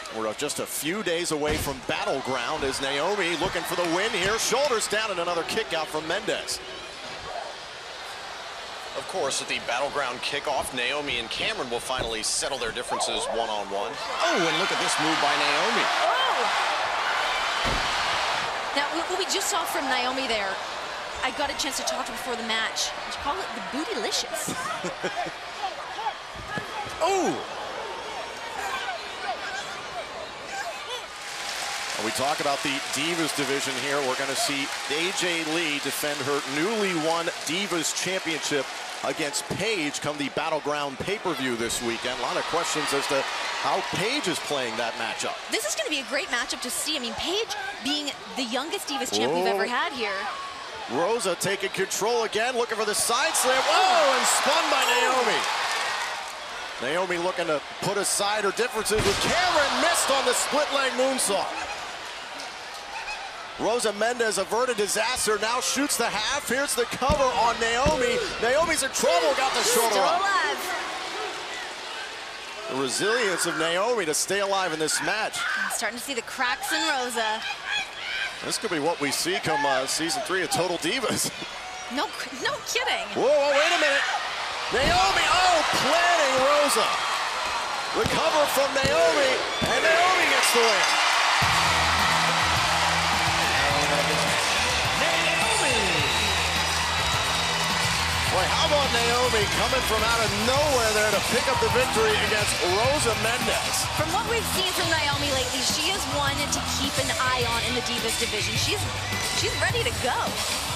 We're just a few days away from Battleground as Naomi looking for the win here. Shoulders down and another kick out from Mendes. Of course, at the Battleground kickoff, Naomi and Cameron will finally settle their differences one-on-one. Oh, and look at this move by Naomi. Oh! Now, what we just saw from Naomi there, I got a chance to talk to her before the match. She called it the bootylicious. Oh! When we talk about the Divas division here, we're going to see AJ Lee defend her newly won Divas Championship against Paige come the Battleground pay-per-view this weekend. A lot of questions as to how Paige is playing that matchup. This is going to be a great matchup to see. I mean, Paige being the youngest Divas champ we've ever had here. Rosa taking control again, looking for the side slam. Whoa, and spun by Naomi. Naomi looking to put aside her differences with Cameron, missed on the split leg moonsault. Rosa Mendes averted disaster, now shoots the half. Here's the cover on Naomi. Naomi's in trouble, got the shoulder Still up. alive. The resilience of Naomi to stay alive in this match. I'm starting to see the cracks in Rosa. This could be what we see come season 3 of Total Divas. No kidding. Whoa, wait a minute. Naomi, planning Rosa. The cover from Naomi, and Naomi gets the win. Boy, how about Naomi coming from out of nowhere there to pick up the victory against Rosa Mendes? From what we've seen from Naomi lately, she is one to keep an eye on in the Divas division. She's ready to go.